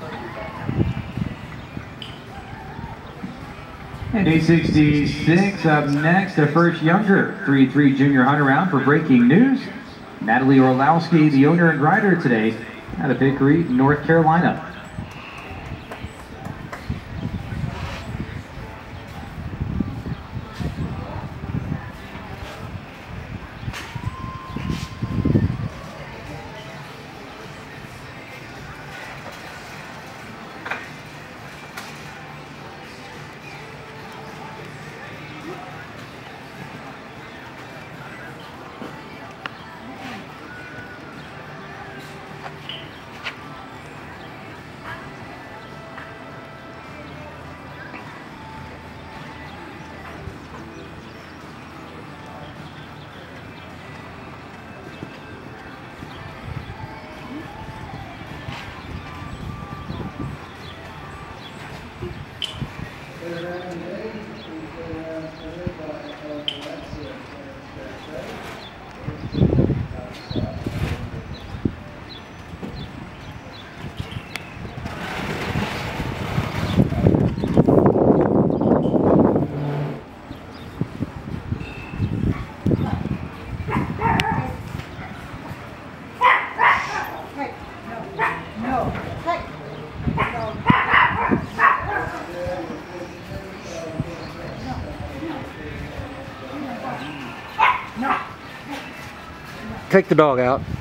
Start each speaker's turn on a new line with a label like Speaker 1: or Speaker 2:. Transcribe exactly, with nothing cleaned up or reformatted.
Speaker 1: And eight sixty-six up next, the first younger three three junior hunt around for breaking news. Natalie Orlowski, the owner and rider today out of Hickory, North Carolina.
Speaker 2: Take the dog out.